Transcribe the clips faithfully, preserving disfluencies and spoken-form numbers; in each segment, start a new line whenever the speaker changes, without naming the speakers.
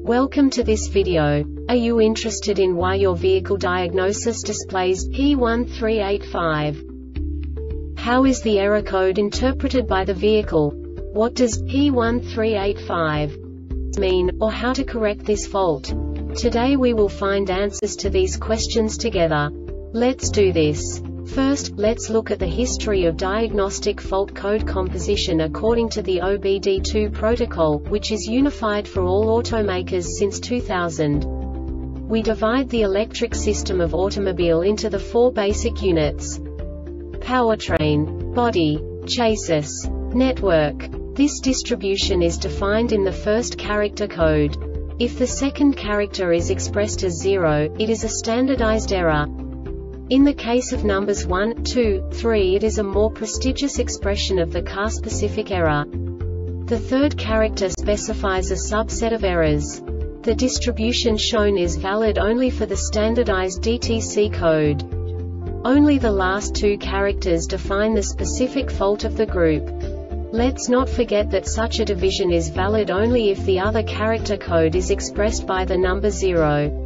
Welcome to this video. Are you interested in why your vehicle diagnosis displays P one three eight five? How is the error code interpreted by the vehicle? What does P one three eight five mean, or how to correct this fault? Today we will find answers to these questions together. Let's do this. First, let's look at the history of diagnostic fault code composition according to the O B D two protocol, which is unified for all automakers since two thousand. We divide the electric system of automobile into the four basic units: powertrain, body, chassis, network. This distribution is defined in the first character code. If the second character is expressed as zero, it is a standardized error. In the case of numbers one, two, three, it is a more prestigious expression of the car-specific error. The third character specifies a subset of errors. The distribution shown is valid only for the standardized D T C code. Only the last two characters define the specific fault of the group. Let's not forget that such a division is valid only if the other character code is expressed by the number zero.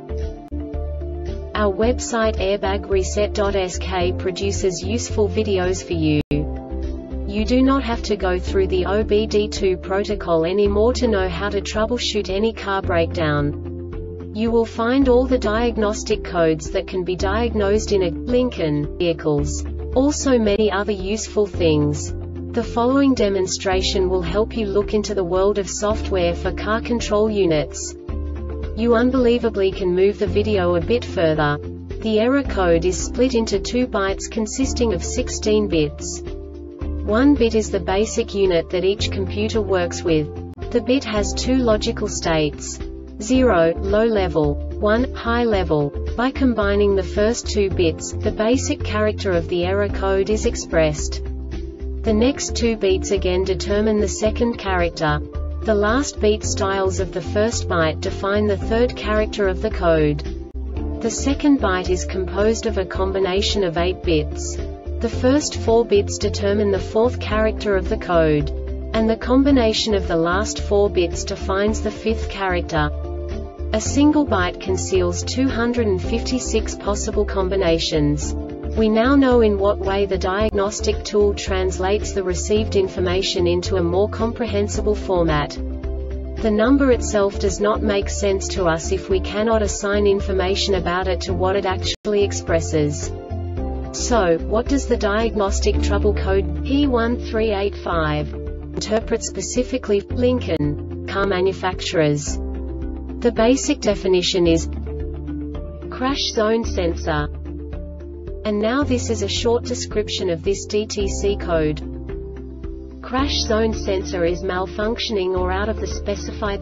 Our website airbag reset dot S K produces useful videos for you. You do not have to go through the O B D two protocol anymore to know how to troubleshoot any car breakdown. You will find all the diagnostic codes that can be diagnosed in a Lincoln vehicles. Also many other useful things. The following demonstration will help you look into the world of software for car control units. You unbelievably can move the video a bit further. The error code is split into two bytes consisting of sixteen bits. One bit is the basic unit that each computer works with. The bit has two logical states: zero, low level, one, high level. By combining the first two bits, the basic character of the error code is expressed. The next two beats again determine the second character. The last beat styles of the first byte define the third character of the code. The second byte is composed of a combination of eight bits. The first four bits determine the fourth character of the code. And the combination of the last four bits defines the fifth character. A single byte conceals two hundred fifty-six possible combinations. We now know in what way the diagnostic tool translates the received information into a more comprehensible format. The number itself does not make sense to us if we cannot assign information about it to what it actually expresses. So, what does the diagnostic trouble code P one three eight five interpret specifically for Lincoln car manufacturers? The basic definition is crash zone sensor. And now this is a short description of this D T C code. Crash zone sensor is malfunctioning or out of the specified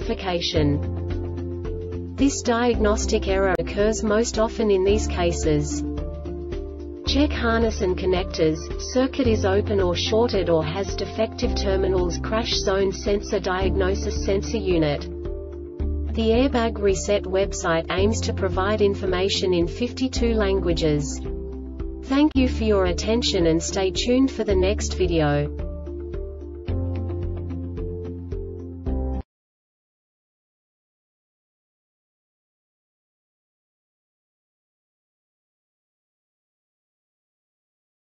specification. This diagnostic error occurs most often in these cases: check harness and connectors, circuit is open or shorted or has defective terminals. Crash zone sensor diagnosis sensor unit. The Airbag Reset website aims to provide information in fifty-two languages. Thank you for your attention and stay tuned for the next video.